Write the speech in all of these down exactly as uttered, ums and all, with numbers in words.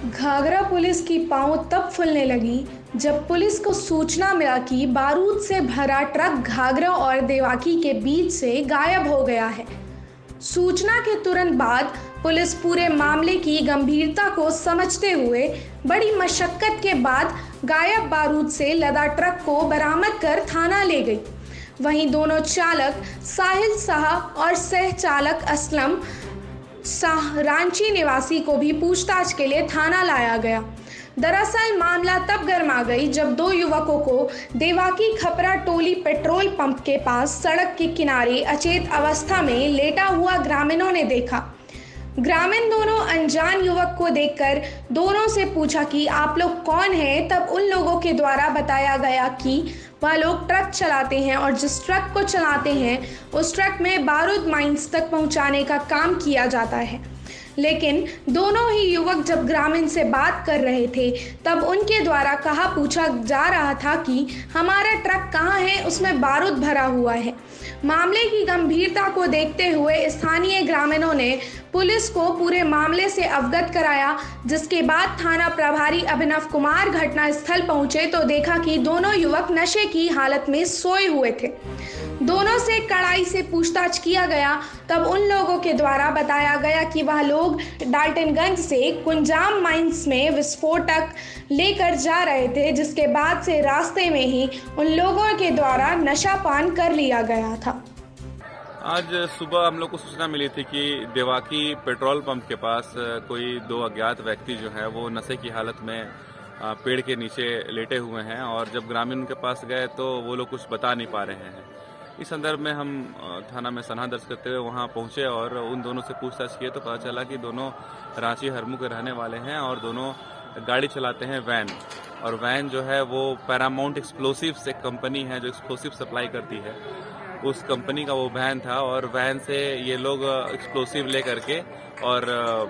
Ghaghara police की पांव तब फूलने लगी जब पुलिस को सूचना मिला कि बारूद से भरा ट्रक घाघरा और देवाकी के बीच से गायब हो गया है। सूचना के तुरंत बाद पुलिस पूरे मामले की गंभीरता को समझते हुए बड़ी मशक्कत के बाद गायब बारूद से लदा ट्रक को बरामद कर थाना ले गई। वहीं दोनों चालक साहिल शाह और सह चालक असलम शाह रांची निवासी को भी पूछताछ के लिए थाना लाया गया। दरअसल मामला तब गर्मा गई जब दो युवकों को देवाकी खपरा टोली पेट्रोल पंप के पास सड़क के किनारे अचेत अवस्था में लेटा हुआ ग्रामीणों ने देखा। ग्रामीण दोनों अनजान युवक को देखकर दोनों से पूछा कि आप लोग कौन हैं। तब उन लोगों के द्वारा बताया गया कि वह लोग ट्रक चलाते हैं और जिस ट्रक को चलाते हैं उस ट्रक में बारूद माइंस तक पहुंचाने का काम किया जाता है। लेकिन दोनों ही युवक जब ग्रामीण से बात कर रहे थे तब उनके द्वारा कहा पूछा जा रहा था कि हमारा ट्रक कहाँ है, उसमें बारूद भरा हुआ है। मामले की गंभीरता को देखते हुए स्थानीय ग्रामीणों ने पुलिस को पूरे मामले से अवगत कराया, जिसके बाद थाना प्रभारी अभिनव कुमार घटनास्थल पहुंचे तो देखा कि दोनों युवक नशे की हालत में सोए हुए थे। दोनों से कड़ाई से पूछताछ किया गया। तब उन लोगों के द्वारा बताया गया कि वह लोग डाल्टनगंज से कुंजाम माइंस में विस्फोटक लेकर जा रहे थे, जिसके बाद से रास्ते में ही उन लोगों के द्वारा नशापान कर लिया गया था। आज सुबह हम लोग को सूचना मिली थी कि देवाकी पेट्रोल पंप के पास कोई दो अज्ञात व्यक्ति जो है वो नशे की हालत में पेड़ के नीचे लेटे हुए हैं, और जब ग्रामीण उनके पास गए तो वो लोग कुछ बता नहीं पा रहे हैं। इस संदर्भ में हम थाना में सनहा दर्ज करते हुए वहां पहुंचे और उन दोनों से पूछताछ किए तो पता चला कि दोनों रांची हरमू के रहने वाले हैं और दोनों गाड़ी चलाते हैं वैन, और वैन जो है वो पैरामाउंट एक्सप्लोसिव्स एक कंपनी है जो एक्सप्लोसिव सप्लाई करती है, उस कंपनी का वो वैन था। और वैन से ये लोग एक्सप्लोसिव ले करके और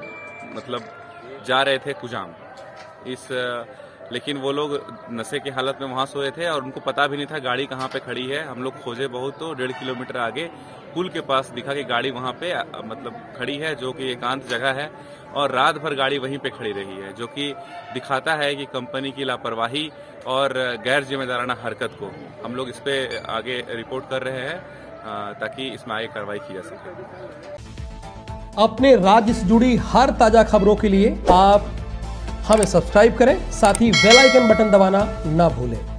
मतलब जा रहे थे कुजाम। इस लेकिन वो लोग नशे की हालत में वहां सोए थे और उनको पता भी नहीं था गाड़ी कहाँ पे खड़ी है। हम लोग खोजे बहुत तो डेढ़ किलोमीटर आगे पुल के पास दिखा कि गाड़ी वहां पे मतलब खड़ी है, जो कि एकांत जगह है, और रात भर गाड़ी वहीं पे खड़ी रही है, जो कि दिखाता है कि कंपनी की लापरवाही और गैर जिम्मेदाराना हरकत को हम लोग इस पे आगे रिपोर्ट कर रहे हैं ताकि इसमें आगे कार्रवाई की जा सके। अपने राज्य से जुड़ी हर ताजा खबरों के लिए आप हमें सब्सक्राइब करें, साथ ही बेल आइकन बटन दबाना ना भूलें।